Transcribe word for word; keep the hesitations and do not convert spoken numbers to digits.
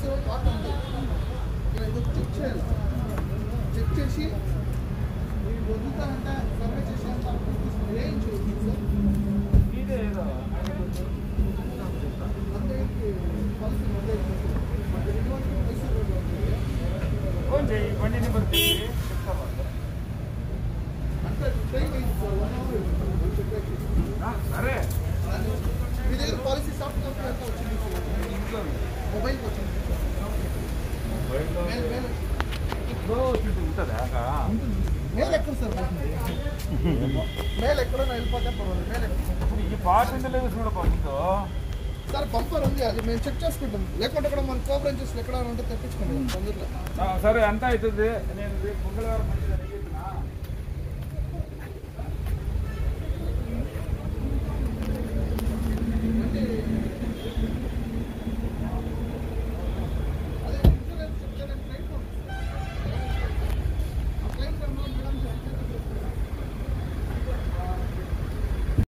Policy part ఉంది. ఇది check చేయాలి. చెక్ చేసి మీరు వదులుతానంటే సర్వే చేసేంత ఏం చేయదు సార్. అంతే పాలసీ బండి నెంబర్ అంటే టైం అయింది సార్. వన్ అవర్ సరే మీ దగ్గర పాలసీ సాఫ్ట్ కాపీ అంతా వచ్చింది మొబైల్కి వచ్చింది. మేల్ మేల్ ఉంటుందా? మేల్ ఎక్కడ సార్ మేల్ ఎక్కడో వెళ్ళిపోతే పర్వాలేదు. మేల్ ఎక్కడ ఈ పార్ట్ ఉండలేదు చూడపో సార్ బంపర్ ఉంది, అది మేము చెక్ చేసుకుంటాం. లేకుంటే కూడా మన కో బ్రాంచెస్ ఎక్కడ ఉంటే తెప్పించుకుంటాం తొందరలో. సరే అంతా అవుతుంది. నేను మంగళవారం